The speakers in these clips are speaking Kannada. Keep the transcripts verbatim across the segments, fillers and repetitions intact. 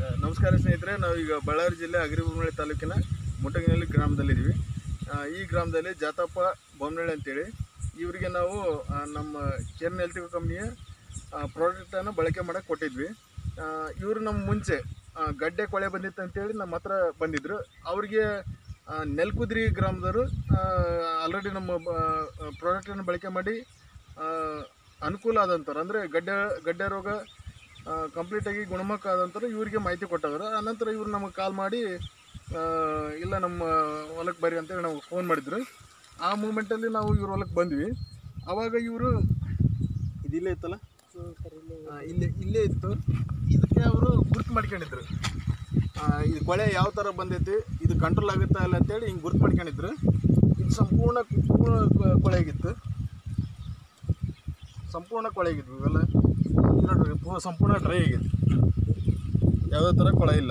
ನಮಸ್ಕಾರ ಸ್ನೇಹಿತರೆ, ನಾವೀಗ ಬಳ್ಳಾರಿ ಜಿಲ್ಲೆ ಅಗ್ರಿಬೊಮ್ಮನಹಳ್ಳಿ ತಾಲೂಕಿನ ಮುಟಗಿನಹಳ್ಳಿ ಗ್ರಾಮದಲ್ಲಿದ್ದೀವಿ. ಈ ಗ್ರಾಮದಲ್ಲಿ ಜಾತಪ್ಪ ಬೊಮ್ಮನಹಳ್ಳಿ ಅಂತೇಳಿ ಇವರಿಗೆ ನಾವು ನಮ್ಮ ಕೇರ್ನ್ ಹೆಲ್ತ್ ಕಂಪ್ನಿಯ ಪ್ರಾಡಕ್ಟನ್ನು ಬಳಕೆ ಮಾಡೋಕ್ಕೆ ಕೊಟ್ಟಿದ್ವಿ. ಇವರು ನಮ್ಮ ಮುಂಚೆ ಗಡ್ಡೆ ಕೊಳೆ ಬಂದಿತ್ತು ಅಂತೇಳಿ ನಮ್ಮ ಹತ್ರ ಬಂದಿದ್ದರು. ಅವ್ರಿಗೆ ನೆಲ್ಕುದ್ರಿ ಗ್ರಾಮದವರು ಆಲ್ರೆಡಿ ನಮ್ಮ ಪ್ರಾಡಕ್ಟನ್ನು ಬಳಕೆ ಮಾಡಿ ಅನುಕೂಲ ಆದಂಥವ್ರು, ಅಂದರೆ ಗಡ್ಡೆ ಗಡ್ಡೆ ರೋಗ ಕಂಪ್ಲೀಟಾಗಿ ಗುಣಮುಖ ಆದಂಥವ್ರು ಇವರಿಗೆ ಮಾಹಿತಿ ಕೊಟ್ಟಿದ್ರು. ಆನಂತರ ಇವರು ನಮಗೆ ಕಾಲ್ ಮಾಡಿ ಇಲ್ಲ ನಮ್ಮ ಹೊಲಕ್ಕೆ ಬರ್ರಿ ಅಂತೇಳಿ ನಾವು ಫೋನ್ ಮಾಡಿದ್ರು. ಆ ಮೂಮೆಂಟಲ್ಲಿ ನಾವು ಇವ್ರ ಹೊಲಕ್ಕೆ ಬಂದ್ವಿ. ಆವಾಗ ಇವರು ಇದಿಲ್ಲೇ ಇತ್ತಲ್ಲ, ಇಲ್ಲೇ ಇಲ್ಲೇ ಇತ್ತು. ಇದಕ್ಕೆ ಅವರು ಗುರ್ತು ಮಾಡ್ಕೊಂಡಿದ್ರು, ಇದು ಕೊಳೆ ಯಾವ ಥರ ಬಂದೈತಿ, ಇದು ಕಂಟ್ರೋಲ್ ಆಗುತ್ತಾ ಇಲ್ಲ ಅಂತೇಳಿ ಹಿಂಗೆ ಗುರ್ತು ಮಾಡ್ಕೊಂಡಿದ್ರು. ಇದು ಸಂಪೂರ್ಣ ಪೂರ್ಣ ಕೊಳೆಗಿತ್ತು, ಸಂಪೂರ್ಣ ಕೊಳೆಗಿದ್ವು ಇವೆಲ್ಲ ನೋಡ್ರಿ. ಸಂಪೂರ್ಣ ಡ್ರೈ ಆಗಿದೆ, ಯಾವುದೇ ಥರ ಕೊಳೆ ಇಲ್ಲ,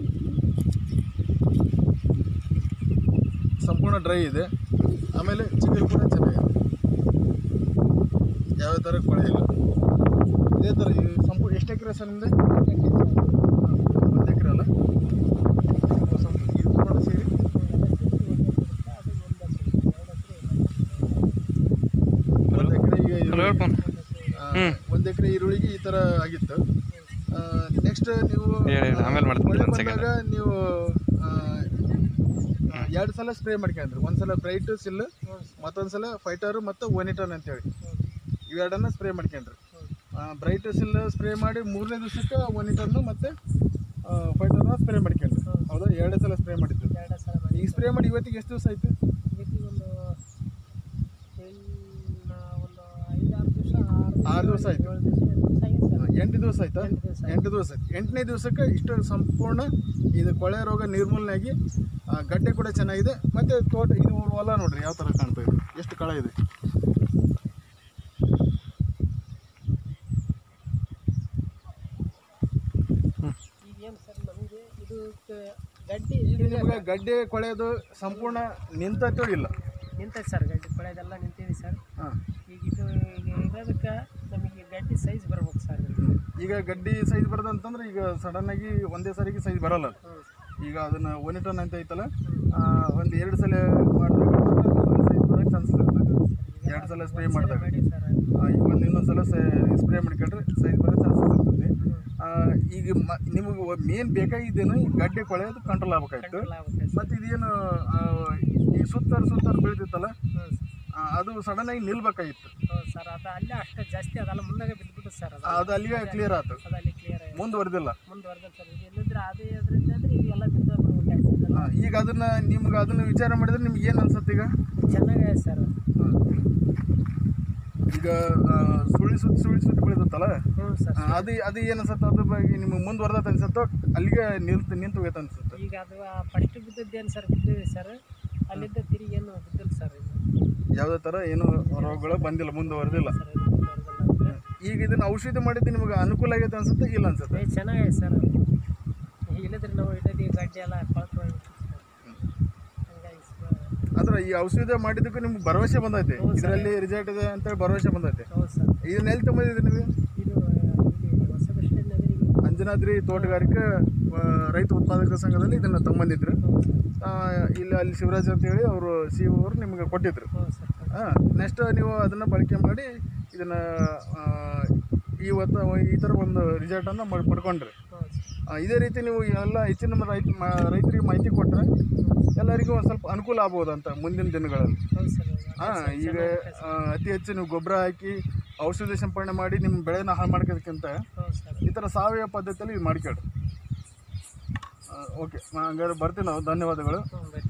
ಸಂಪೂರ್ಣ ಡ್ರೈ ಇದೆ. ಆಮೇಲೆ ಚಿಗುರು ಕೂಡ ಚೆನ್ನಾಗಿದೆ, ಯಾವುದೇ ಥರ ಕೊಳೆ ಇಲ್ಲ. ಇದೇ ಥರ ಸಂಪೂರ್ಣ ಎಷ್ಟು ಎಕರೆ ಸರ್ ನಿಮ್ಮದು? ಒಂದು ಎಕರೆ ಅಲ್ಲ, ಇದು ಕೂಡ ಸೇರಿ ಒಂದು ಎಕರೆ ಒಂದು ಎಕರೆ ಈರುಳ್ಳಿಗೆ ಈ ಥರ ಆಗಿತ್ತು. ನೆಕ್ಸ್ಟ್ ನೀವು ಬಂದಾಗ ನೀವು ಎರಡು ಸಲ ಸ್ಪ್ರೇ ಮಾಡ್ಕೊಂಡ್ರಿ. ಒಂದು ಸಲ ಬ್ರೈಟ್ ಸಿಲ್, ಮತ್ತೊಂದು ಸಲ ಫೈಟರು ಮತ್ತು ಒನಿಟನ್ ಅಂತೇಳಿ ಇವೆರಡನ್ನ ಸ್ಪ್ರೇ ಮಾಡ್ಕೊಂಡ್ರಿ. ಬ್ರೈಟ್ ಸಿಲ್ ಸ್ಪ್ರೇ ಮಾಡಿ ಮೂರನೇ ದಿವಸಕ್ಕೆ ಒನಿಟನ್ನು ಮತ್ತು ಫೈಟರ್ನ ಸ್ಪ್ರೇ ಮಾಡ್ಕೊಂಡ್ರಿ. ಹೌದಾ? ಎರಡೇ ಸಲ ಸ್ಪ್ರೇ ಮಾಡಿದ್ದು. ಈಗ ಸ್ಪ್ರೇ ಮಾಡಿ ಇವತ್ತಿಗೆ ಎಷ್ಟು ದಿವಸ ಆಯಿತು? ಆರು ದಿವಸ ಆಯಿತು, ಎಂಟು ದಿವಸ ಆಯ್ತಾ? ಎಂಟು ದಿವಸ ಆಯ್ತು. ಎಂಟನೇ ದಿವಸಕ್ಕೆ ಇಷ್ಟು ಸಂಪೂರ್ಣ ಇದು ಕೊಳೆ ರೋಗ ನಿರ್ಮೂಲನೆ ಆಗಿ ಗಡ್ಡೆ ಕೂಡ ಚೆನ್ನಾಗಿದೆ. ಮತ್ತು ತೋಟ ಇದು ಹೊಲ ನೋಡ್ರಿ ಯಾವ ಥರ ಕಾಣ್ತಾ ಇದೆ, ಎಷ್ಟು ಕಳೆ ಇದೆ. ಈಗ ನಿಮ್ಗೆ ಗಡ್ಡೆ ಕೊಳೆಯೋದು ಸಂಪೂರ್ಣ ನಿಂತೈತೋ ಇಲ್ಲ? ನಿಂತೈತೆ ಸರ್, ಗಡ್ಡೆ ಕೊಳೆದೆಲ್ಲ ನಿಂತಿದೆ ಸರ್. ಹಾಂ, ಈಗ ಇದು ಈಗ ಇರೋದಕ್ಕೆ ನಮಗೆ ಗಡ್ಡೆ ಸೈಜ್ ಬರ್ಬೇಕು ಸರ್. ಈಗ ಗಡ್ಡಿ ಸೈಜ್ ಬರೋದಂತಂದ್ರೆ ಈಗ ಸಡನ್ನಾಗಿ ಒಂದೇ ಸಾರಿಗೆ ಸೈಜ್ ಬರೋಲ್ಲ. ಈಗ ಅದನ್ನು ಒನಿಟನ್ ಅಂತ ಐತಲ್ಲ, ಒಂದು ಎರಡು ಸಲ ಮಾಡಿದಾಗ ಸೈಜ್ ಬರೋಕ್ಕೆ ಚಾನ್ಸಸ್ ಇರ್ತದೆ. ಎರಡು ಸಲ ಸ್ಪ್ರೇ ಮಾಡಿದಾಗ ಈಗ ಒಂದು ಇನ್ನೊಂದು ಸಲ ಸ್ಪ್ರೇ ಮಾಡ್ಕೊಂಡ್ರೆ ಸೈಜ್ ಬರೋ ಚಾನ್ಸಸ್ ಇರ್ತದೆ. ಈಗ ಮ ನಿಮಗೆ ಮೇನ್ ಬೇಕಾಗಿದ್ದೇನು ಗಡ್ಡೆ ಕೊಳೆಯೋದು ಕಂಟ್ರೋಲ್ ಆಗ್ಬೇಕಾಯ್ತು. ಮತ್ತು ಇದೇನು ಈ ಸುತ್ತಾರು ಸುತ್ತಾರು ಬೆಳೆದಿತ್ತಲ್ಲ, ಅದು ಸಡನ್ ಆಗಿ ನಿಲ್ಬೇಕಾಗಿತ್ತು ಸರ್. ಅದು ಅಲ್ಲೇ ಅಷ್ಟು ಜಾಸ್ತಿ ಅದಲ್ಲ, ಮುಂದಾಗ ಬಿದ್ದುಬಿಟ್ಟು ಸರ್. ಅದು ಅಲ್ಲಿಗೆ ಕ್ಲಿಯರ್ ಆಯ್ತು, ಅದು ಅಲ್ಲಿ ಕ್ಲಿಯರ್ ಮುಂದುವರೆದಿಲ್ಲ ಮುಂದುವರೆದಿಲ್ಲ ಸರ್. ಇಲ್ಲಿದ್ರೆ ಅದೇ ಅದರಿಂದ ಅಂದರೆ ಈಗ ಎಲ್ಲ ಬಿದ್ದು ಬಿಡ್ಬೇಕಾಗ್ತದೆ. ಈಗ ಅದನ್ನ ನಿಮ್ಗೆ ಅದನ್ನ ವಿಚಾರ ಮಾಡಿದ್ರೆ ನಿಮ್ಗೆ ಏನು ಅನ್ಸುತ್ತೆ? ಈಗ ಚೆನ್ನಾಗಿದೆ ಸರ್. ಈಗ ಸುಳಿ ಸುತ್ತಿ ಸುಳಿ ಸುತ್ತಿ ಬೆಳೆದತ್ತಲ್ಲ, ಅದು ಅದು ಏನು ಅನ್ಸುತ್ತೆ? ಅದ್ರ ಬಗ್ಗೆ ನಿಮ್ಗೆ ಮುಂದುವರೆದತ್ತ ಅನ್ಸುತ್ತೋ ಅಲ್ಲಿಗೆ ನಿಲ್ತು ನಿಂತು ಹೋಗೈತೆ ಅನ್ಸುತ್ತೆ? ಈಗ ಅದು ಪಡಿಕೆ ಬಿದ್ದದ್ದೇನು ಸರ್? ಬಿದ್ದಿದೆ ಸರ್, ಅಲ್ಲಿದ್ದ ತಿರುಗಿ ಏನು ಬಿದ್ದಿಲ್ಲ ಸರ್. ಯಾವುದೇ ಥರ ಏನು ರೋಗಗಳು ಬಂದಿಲ್ಲ, ಮುಂದುವರೆದಿಲ್ಲ. ಈಗ ಇದನ್ನ ಔಷಧಿ ಮಾಡಿದ್ದು ನಿಮ್ಗೆ ಅನುಕೂಲ ಆಗೈತೆ ಅನ್ಸುತ್ತೆ ಇಲ್ಲ ಅನ್ಸುತ್ತೆ? ಚೆನ್ನಾಗಿದೆ ಸರ್. ಇಲ್ಲದ್ರೆ ನಾವು ಇಡೋದು ಗಡ್ಡೆ ಎಲ್ಲ ಕಳ್ತು ಆದ್ರೆ ಈ ಔಷಧ ಮಾಡಿದ್ದಕ್ಕೂ ನಿಮ್ಗೆ ಭರವಸೆ ಬಂದೈತೆ, ಇದರಲ್ಲಿ ರಿಸಲ್ಟ್ ಇದೆ ಅಂತೇಳಿ ಭರವಸೆ ಬಂದೈತೆ. ಇದನ್ನ ಎಲ್ಲಿ ತಗೊಂಡಿದ್ರಿ ನೀವು? ಇದು ಹೊಸ ಬಸ್ ಸ್ಟ್ಯಾಂಡ್ನಲ್ಲಿ ಅಂಜನಾದ್ರಿ ತೋಟಗಾರಿಕೆ ರೈತ ಉತ್ಪಾದಕ ಸಂಘದಲ್ಲಿ ಇದನ್ನು ತಗೊಂಬಂದಿದ್ರು. ಇಲ್ಲಿ ಅಲ್ಲಿ ಶಿವರಾಜ್ ಅಂತೇಳಿ ಅವರು ಸಿ ಅವರು ನಿಮ್ಗೆ ಕೊಟ್ಟಿದ್ರು. ಹಾಂ, ನೆಕ್ಸ್ಟ್ ನೀವು ಅದನ್ನು ಬಳಕೆ ಮಾಡಿ ಇದನ್ನು ಇವತ್ತು ಈ ಥರ ಒಂದು ರಿಸಲ್ಟನ್ನು ಮಾಡಿ ಪಡ್ಕೊಂಡ್ರಿ. ಇದೇ ರೀತಿ ನೀವು ಎಲ್ಲ ಹೆಚ್ಚಿನ ರೈತ ರೈತರಿಗೆ ಮಾಹಿತಿ ಕೊಟ್ಟರೆ ಎಲ್ಲರಿಗೂ ಒಂದು ಸ್ವಲ್ಪ ಅನುಕೂಲ ಆಗ್ಬೋದು ಅಂತ ಮುಂದಿನ ದಿನಗಳಲ್ಲಿ. ಹಾಂ, ಈಗ ಅತಿ ಹೆಚ್ಚು ನೀವು ಗೊಬ್ಬರ ಹಾಕಿ ಔಷಧಿ ಸಿಂಪಡಣೆ ಮಾಡಿ ನಿಮ್ಮ ಬೆಳೆನ ಹಾಳು ಮಾಡ್ಕೋದಕ್ಕಿಂತ ಈ ಥರ ಸಾವಯವ ಪದ್ಧತಿಯಲ್ಲಿ ಇದು ಮಾಡ್ಕೊಳ್ರಿ. ಓಕೆ, ಹಂಗಾದ್ರೆ ಬರ್ತೀವಿ ನಾವು. ಧನ್ಯವಾದಗಳು.